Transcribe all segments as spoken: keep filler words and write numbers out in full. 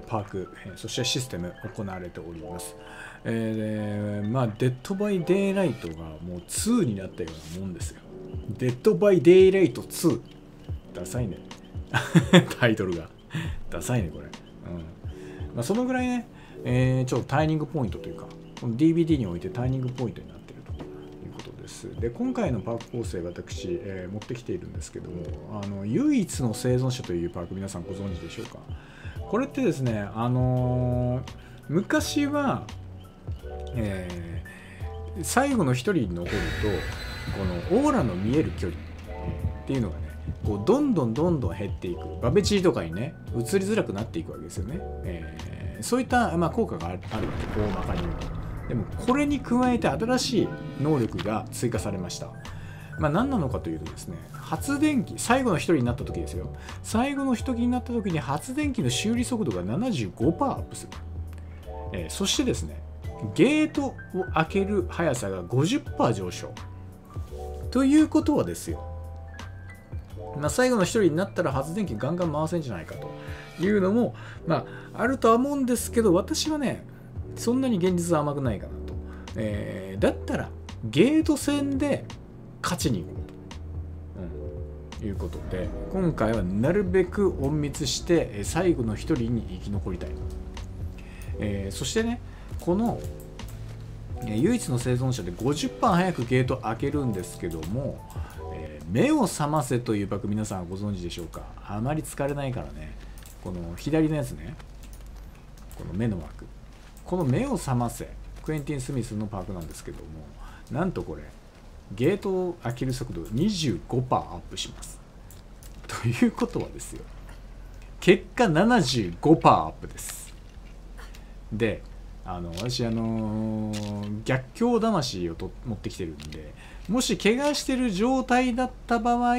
パーク、えー、そしてシステム行われております。えー、まあデッドバイデイライトがもうツーになったようなもんですよ。デッドバイデイライトツー。ダサいね。タイトルが。ダサいね、これ。うん。まあ、そのぐらいね、えー、ちょっとターニングポイントというか、この ディーブイディー においてターニングポイントになっているということです。で、今回のパーク構成、私、えー、持ってきているんですけども、あの唯一の生存者というパーク、皆さんご存知でしょうか。これってですね、あのー、昔は、えー、最後の一人に残ると、このオーラの見える距離っていうのがね、こうどんどんどんどん減っていく。バベチーとかにね、映りづらくなっていくわけですよね。えー、そういった、まあ、効果があるわけ、大まかに言うと。でも、これに加えて新しい能力が追加されました。まあ、何なのかというとですね、発電機、最後の一人になった時ですよ。最後の一人になった時に発電機の修理速度が ななじゅうごパーセント アップする。えー、そしてですね、ゲートを開ける速さが ごじゅっパーセント 上昇。ということはですよ、まあ、最後の一人になったら発電機ガンガン回せんじゃないかというのも、まあ、あるとは思うんですけど、私はね、そんなに現実は甘くないかなと。えー、だったら、ゲート戦で勝ちに行こうと、うん、いうことで、今回はなるべく隠密して、最後の一人に生き残りたい。えー、そしてね、この唯一の生存者で ごじゅっパーセント 早くゲート開けるんですけども、えー、目を覚ませというバグ皆さんご存知でしょうか。あまり疲れないからね、この左のやつね、この目の枠、この目を覚ませ、クエンティン・スミスのパークなんですけども、なんとこれゲートを開ける速度 にじゅうごパーセント アップします。ということはですよ、結果 ななじゅうごパーセント アップです。で、あの私あのー、逆境魂をと持ってきてるんで、もし怪我してる状態だった場合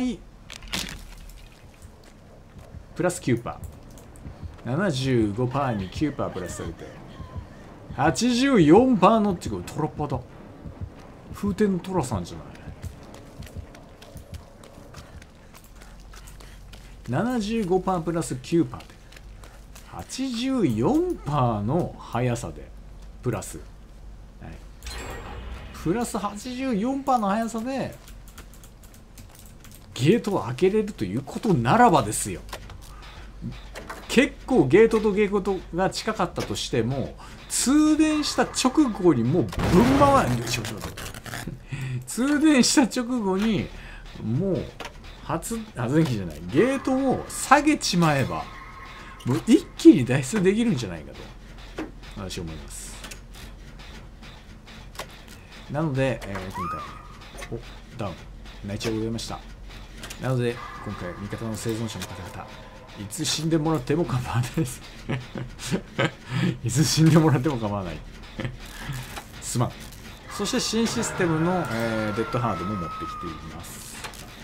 プラス きゅうパーセント、 ななじゅうごパーセント に きゅうパーセント プラスされて はちじゅうよんパーセント のっていうかトラッパだ。風天のトラさんじゃない。ななじゅうごパーセント プラス きゅうパーセント で はちじゅうよんパーセント の速さでプラス、はい、プラス はちじゅうよんパーセント の速さでゲートを開けれるということならばですよ、結構ゲートとゲートが近かったとしても、通電した直後にもうぶん回る通電した直後にもう発発電機じゃないゲートを下げちまえば、もう一気に脱出できるんじゃないかと私は思います。なので、えー、今回おダウン泣いちゃうございました。なので今回味方の生存者の方々、いつ死んでもらっても構わないですいつ死んでもらっても構わないすまん。そして新システムの、えー、デッドハードも持ってきています。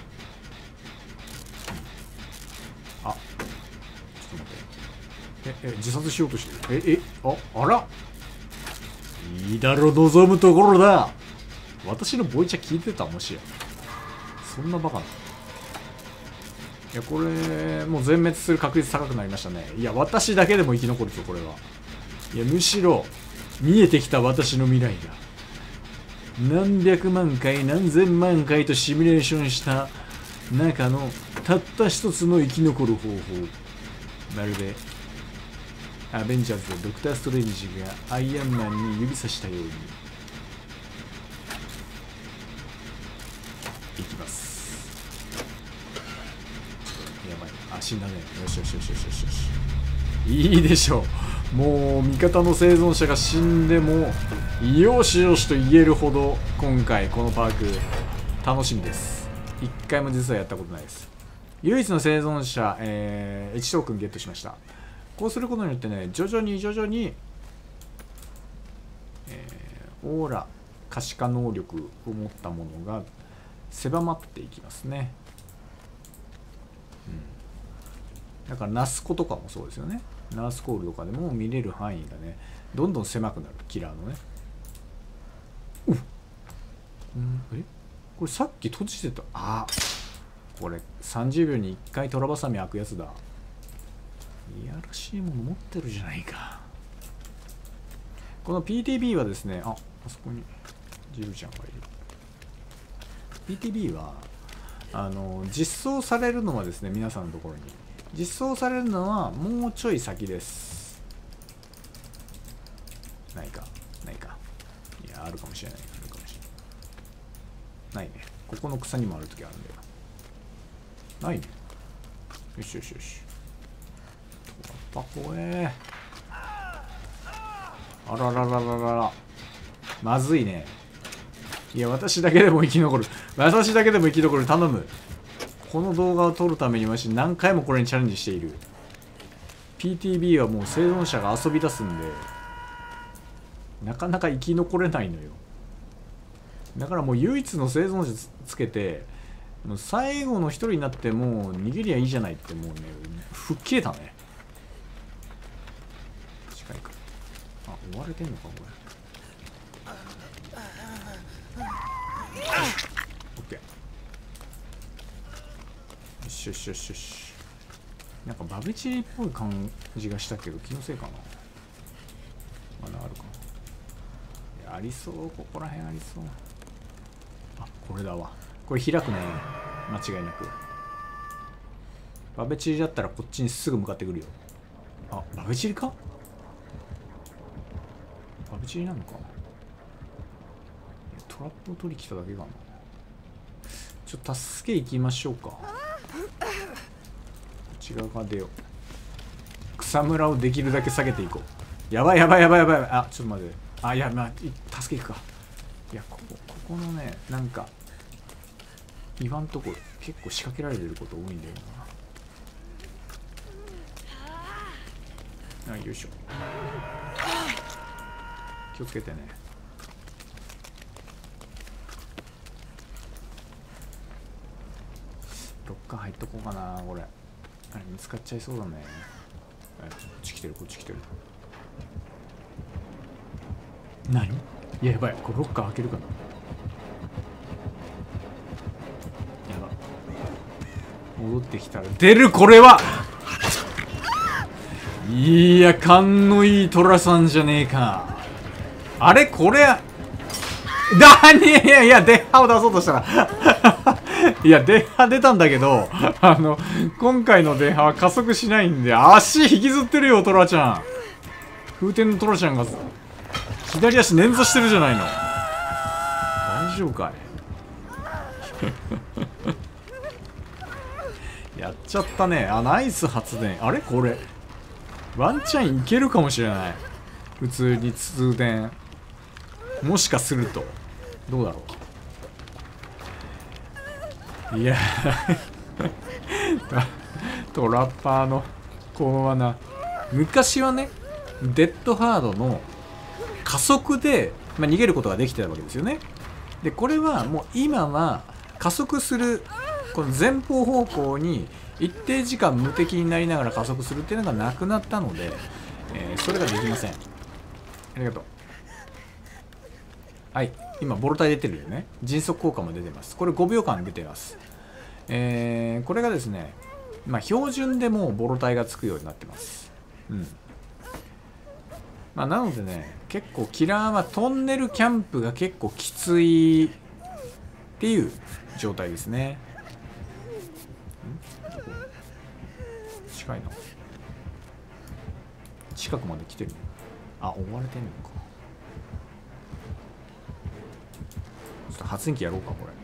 あ、ちょっと待って、ええ自殺しようとしてる。ええああら、いいだろ、望むところだ。私のボイチャ聞いてた？もしやそんなバカな。いや、これもう全滅する確率高くなりましたね。いや、私だけでも生き残るぞこれは。いや、むしろ見えてきた私の未来が何百万回何千万回とシミュレーションした中のたった一つの生き残る方法、まるでアベンジャーズでドクター・ストレンジがアイアンマンに指さしたようにいきます。やばい、あ、死んだね。よしよしよしよしよしよし、いいでしょう。もう味方の生存者が死んでもよしよしと言えるほど今回このパーク楽しみです。一回も実はやったことないです。唯一の生存者、えー、いちトークンゲットしました。こうすることによってね、徐々に徐々に、えー、オーラ可視化能力を持ったものが狭まっていきますね。うん、だからナスコとかもそうですよね。ナースコールとかでも見れる範囲がね、どんどん狭くなる。キラーのね。うっ、うん、えこれさっき閉じてた。あ、これさんじゅうびょうにいっかいトラバサミ開くやつだ。 いやらしいもの持ってるじゃないか。この ピーティービー はですね、あ、あそこにジルちゃんがいる。ピーティービー はあの実装されるのはですね、皆さんのところに実装されるのはもうちょい先です。ないかないか。いや、あるかもしれない。あるかもしれない。ないね。ここの草にもあるときあるんだよ。ないね。よしよしよし。トラッパ怖え。あらららららら。まずいね。いや、私だけでも生き残る。私だけでも生き残る。頼む。この動画を撮るために私何回もこれにチャレンジしている。ピーティービー はもう生存者が遊び出すんで、なかなか生き残れないのよ。だからもう唯一の生存者 つ, つけて、もう最後の一人になってもう逃げりゃいいじゃないって、もうね、吹っ切れたね。近いか。あ、追われてんのか、これ。オッケー。よしよしよしよし。なんかバベチリっぽい感じがしたけど、気のせいかな。まだあるかな。ありそう、ここら辺ありそう。あ、これだわ。これ開くね。間違いなく。バベチリだったらこっちにすぐ向かってくるよ。あ、バベチリか？バベチリなのか？トラップを取り来ただけかな。ちょっと助け行きましょうか。こっち側から出よう。草むらをできるだけ下げていこう。やばいやばいやばいやばい。あ、ちょっと待って。あ、いや、まあ、助け行くか。いや、ここ、ここのね、なんか、岩んとこ結構仕掛けられてること多いんだよな。あ、よいしょ。気をつけてね。ロッカー入っとこうかな、これ。あれ、見つかっちゃいそうだね。こっち来てる、こっち来てる。何？いや、やばい。これロッカー開けるかな。やば。戻ってきたら出る、これは。いや、勘のいいトラさんじゃねえか。あれ、これだに、いやいや、電波を出そうとしたらいや、電波出たんだけど、あの今回の電波は加速しないんで、足引きずってるよ、トラちゃん。風天のトラちゃんが左足捻挫してるじゃないの。大丈夫かいやっちゃったね。あ、ナイス発電。あれこれワンチャンいけるかもしれない。普通に通電。もしかするとどうだろう。いやトラッパーのこの罠。昔はね、デッドハードの加速で、まあ、逃げることができてたわけですよね。でこれはもう今は加速するこの前方方向に一定時間無敵になりながら加速するっていうのがなくなったので、えー、それができません。ありがとう。はい、今ボルタイ出てるよね。迅速効果も出てます。これごびょうかん出てます。えー、これがですね、まあ標準でもうボルタイがつくようになってます。うん。まあなのでね、結構キラーはトンネルキャンプが結構きついっていう状態ですね。ん？どこ？近いな。近くまで来てる。あ、追われてんのか。ちょっと発電機やろうか、これ。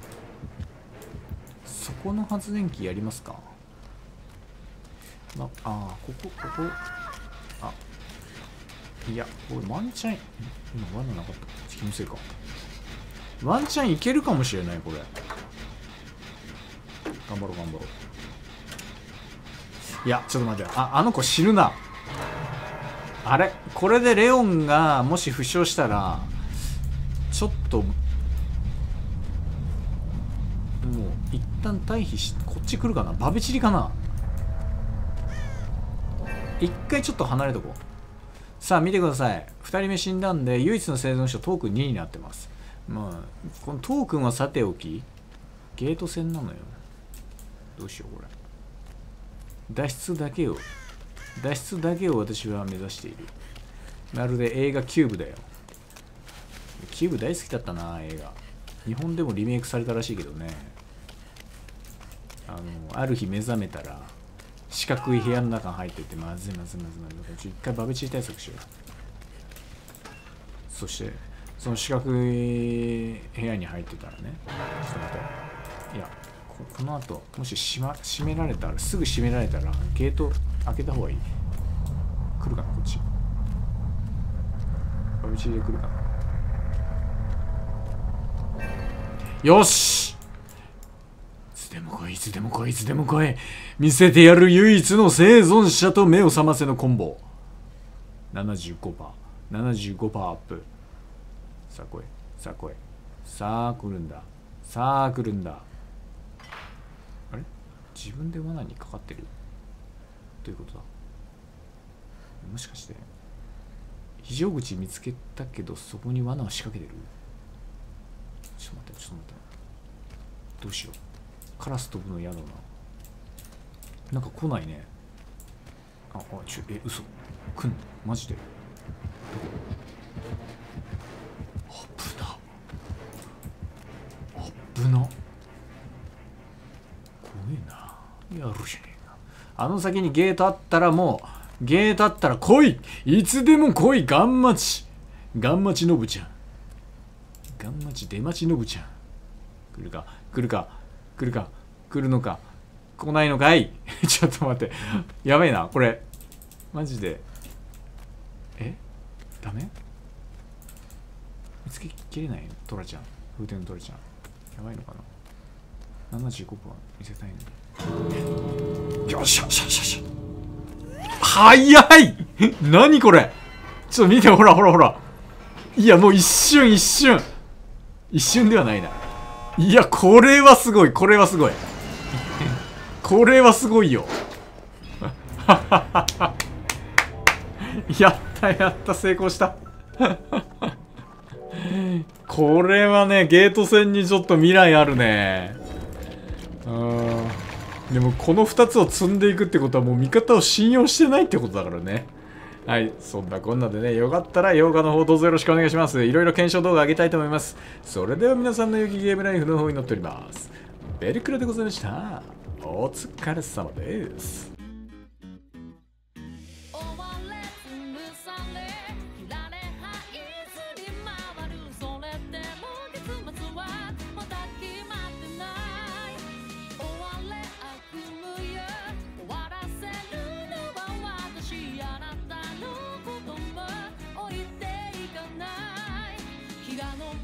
そこの発電機やりますか。まあ、ここ、ここ。あ、いや、これワンチャン、今ワンなかった。気のせいか。ワンチャンいけるかもしれない、これ。頑張ろう、頑張ろう。いや、ちょっと待って。あ、あの子死ぬな。あれこれでレオンがもし負傷したら、ちょっと、もう、一旦退避し、こっち来るかな。バベチリかな。一回ちょっと離れとこう。さあ見てください。ふたりめ死んだんで唯一の生存者トークンにになってます。まあこのトークンはさておきゲート戦なのよ。どうしようこれ。脱出だけを脱出だけを私は目指している。まるで映画キューブだよ。キューブ大好きだったな、映画。日本でもリメイクされたらしいけどね。あの、ある日目覚めたら、四角い部屋の中に入ってて、まずいまずいまずいまずい。一回バベチー対策しよう。そして、その四角い部屋に入ってたらね。ちょっと待って。いや、こ, この後、もし閉、ま、閉められたら、すぐ閉められたら、ゲート開けた方がいい。来るかな、こっち。バベチーで来るかな。よし、いつでも来い、いつでも来い、いつでも来い。見せてやる唯一の生存者と目を覚ませのコンボ。ななじゅうごパーセント。ななじゅうごパーセントアップ。さあ来い、さあ来い。さあ来るんだ。さあ来るんだ。あれ、自分で罠にかかってる。どういうことだ。もしかして、非常口見つけたけど、そこに罠を仕掛けてる。ちょっと待って、ちょっと待って。どうしよう。カラス飛ぶの嫌だな。なんか来ないね。あ、あ、ちょ、え、嘘。来んのマジで。どこ？危な。危な。怖えな。やるじゃねえか。あの先にゲートあったらもう、ゲートあったら来い！いつでも来い！ガンマチ！ガンマチノブちゃん。ガンマチ出待ちノブちゃん。来るか来るか来るか来るのか来ないのかいちょっと待って。やべえな、これ。マジで。えダメ見つけきれないトラちゃん。風天のトラちゃん。やばいのかな ?ななじゅうごパーセント 見せたいのに。よっしゃよっしゃよっしゃ。早い何これちょっと見て、ほらほらほら。いや、もう一瞬一瞬。一瞬ではないな。いや、これはすごい。これはすごい。これはすごいよ。やったやった、成功した。これはね、ゲート戦にちょっと未来あるね。うん。でもこのふたつを積んでいくってことはもう味方を信用してないってことだからね。はい、そんなこんなでね、よかったら洋画の方どうぞよろしくお願いします。いろいろ検証動画上げたいと思います。それでは皆さんの良きゲームライフの方に乗っております。ベルクラでございました。お疲れ様です。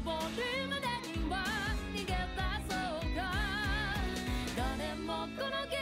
この